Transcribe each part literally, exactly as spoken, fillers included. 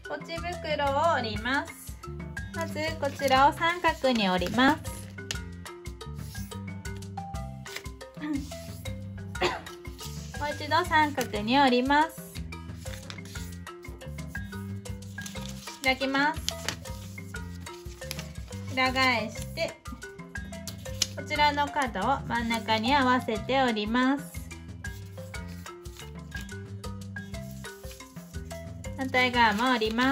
ポチ袋を折ります。まずこちらを三角に折ります。もう一度三角に折ります。開きます。裏返してこちらの角を真ん中に合わせて折ります。反対側も折ります。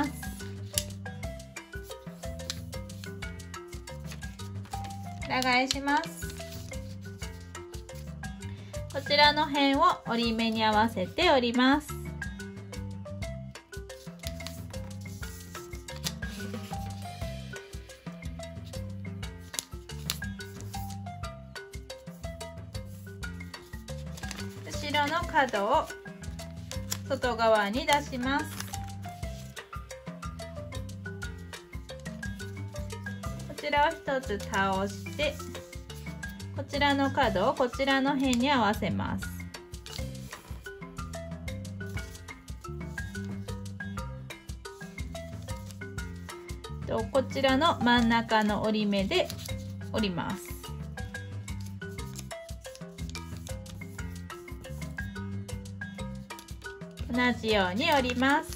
裏返します。こちらの辺を折り目に合わせて折ります。後ろの角を外側に出します。こちらを一つ倒してこちらの角をこちらの辺に合わせます。とこちらの真ん中の折り目で折ります。同じように折ります。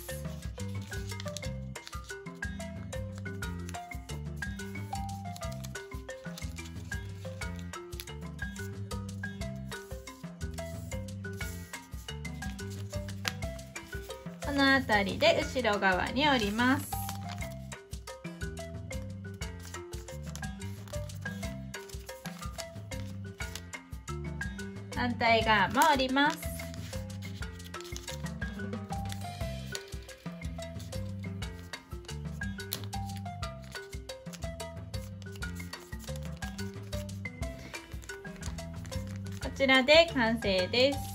この辺りで後ろ側に折ります。反対側も折ります。こちらで完成です。